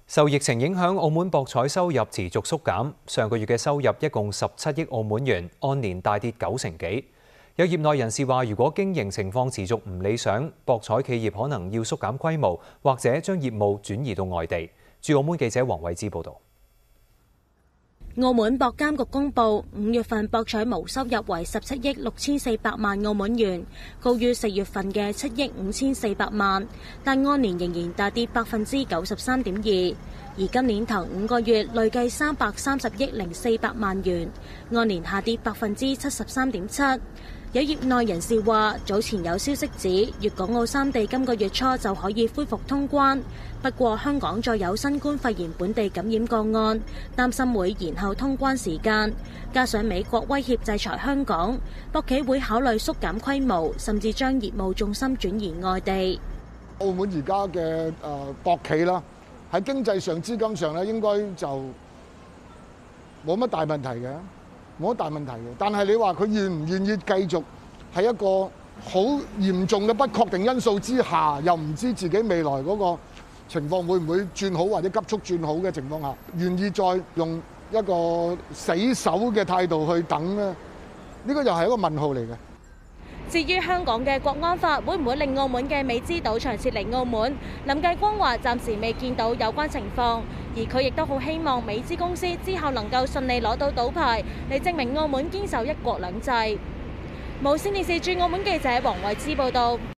受疫情影響，澳門博彩收入持續縮減。上個月嘅收入一共17億澳門元，按年大跌90%幾。有業內人士話，如果經營情況持續唔理想，博彩企業可能要縮減規模，或者將業務轉移到外地。駐澳門記者黃偉之報導。 澳門博監局公布，5月份博彩毛收入為17億6400萬澳門元，高於4月份嘅7億5400萬，但按年仍然大跌93.2%。而今年頭5個月累計330億0400萬元，按年下跌73.7%。有業內人士話，早前有消息指粵港澳三地今個月初就可以恢復通關，不過香港再有新冠肺炎本地感染個案，擔心會延後通關時間，加上美國威脅制裁香港，博企會考慮縮減規模，甚至將業務重心轉移外地。 澳門而家嘅博企啦，喺經濟上、資金上咧，應該就冇乜大問題嘅。冇乜大問題嘅，但係你話佢願唔願意繼續喺一個好嚴重嘅不確定因素之下，又唔知自己未來嗰個情況會唔會轉好或者急速轉好嘅情況下，願意再用一個死守嘅態度去等咧？呢個又係一個問號嚟嘅。 至於香港嘅國安法會唔會令澳門嘅美資賭場撤離澳門，林繼光話暫時未見到有關情況，而佢亦都好希望美資公司之後能夠順利攞到賭牌，嚟證明澳門堅守一國兩制。無線電視駐澳門記者黃慧芝報道。